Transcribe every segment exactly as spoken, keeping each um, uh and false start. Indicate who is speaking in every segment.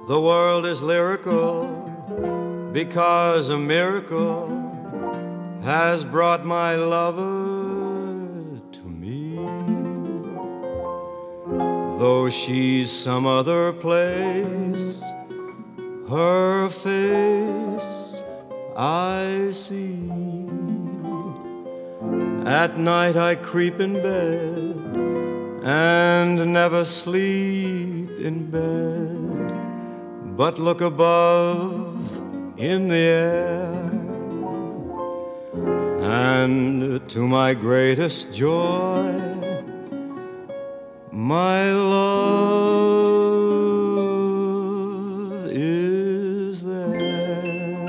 Speaker 1: The world is lyrical because a miracle has brought my lover to me. Though she's some other place, her face I see. At night I creep in bed and never sleep in bed, but look above in the air, and to my greatest joy, my love is there.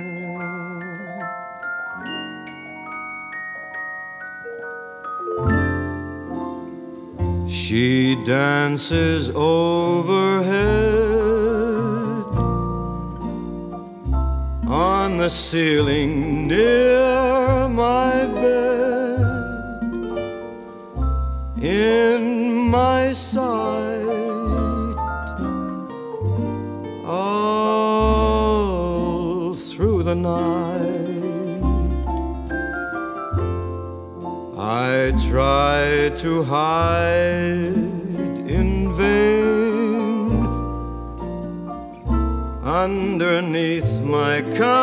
Speaker 1: She dances overhead on the ceiling near my bed, in my sight, all through the night. I try to hide in vain underneath my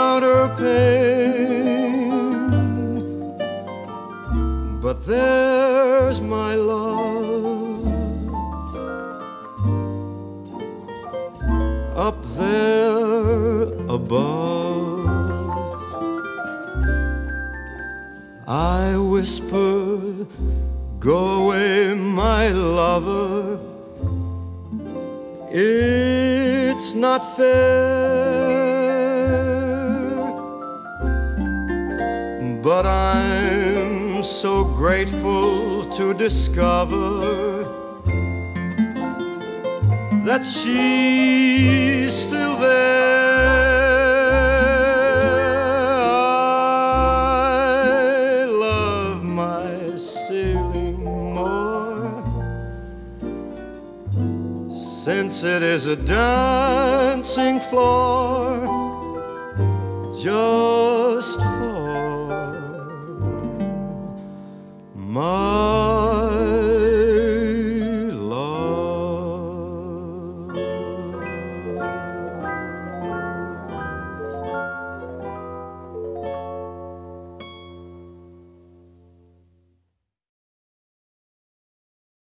Speaker 1: counterpane, but there's my love up there above. I whisper, go away, my lover, it's not fair, but I'm so grateful to discover that she's still there. I love my sailing more, since it is a dancing floor just for my